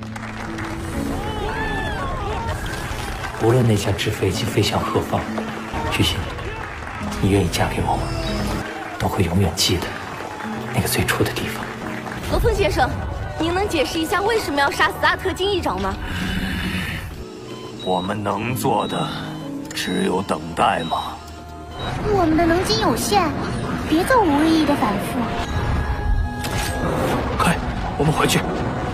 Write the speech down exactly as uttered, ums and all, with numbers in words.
无论那架纸飞机飞向何方，徐心，你愿意嫁给我吗？都会永远记得那个最初的地方。 罗峰先生，您能解释一下为什么要杀死阿特金议长吗？ 我们能做的只有等待吗？ 我们的能金有限，别做无意义的反复。 快，我们回去。